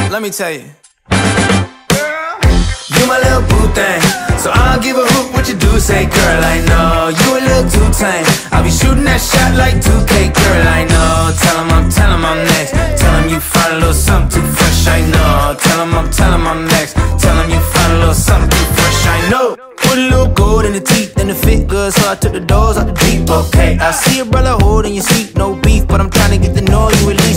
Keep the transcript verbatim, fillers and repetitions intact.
Let me tell you, you my little boo thing, so I don't give a hoot what you do say. Girl, I know you a little too tame. I'll be shooting that shot like two K. Girl, I know. Tell him I'm, tell him I'm next. Tell him you find a little something too fresh. I know. Tell him I'm, tell him I'm next. Tell him you find a little something too fresh. I know. Put a little gold in the teeth and it fit good, so I took the doors out the Jeep. Okay, I see a brother holding your seat, no beef, but I'm trying to get to know you at least.